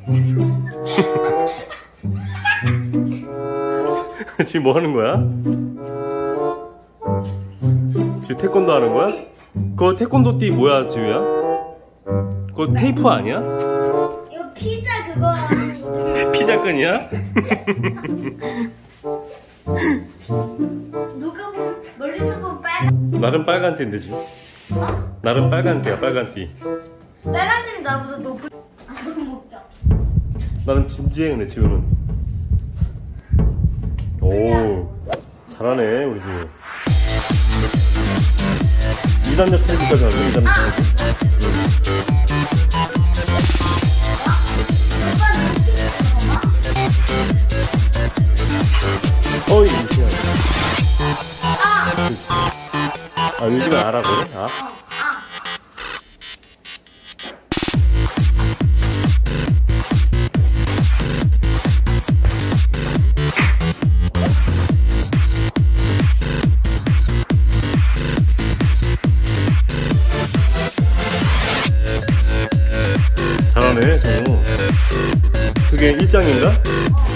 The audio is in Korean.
지금 뭐 하는 거야? 지금 태권도 하는 거야? 그거 태권도 띠 뭐야, 지우야? 그거 테이프 아니야? 이거 피자 그거 하는 거. 피자끈이야? 누가 멀리서 보면 빨간. 나름 빨간 띠인데 지금. 어? 나름 빨간 띠야, 빨간 띠. 빨간 팀이 나보다 높은. 아 너무 웃겨. 나는 진지해, 근데 지우는. 오, 잘하네 우리 지우. 2단력 체육까지 하네. 2단력 체육. 어이, 이렇게. 그렇지. 아, 요즘에 알아, 그래? 아? 잘하네, 정우. 그게 1장인가?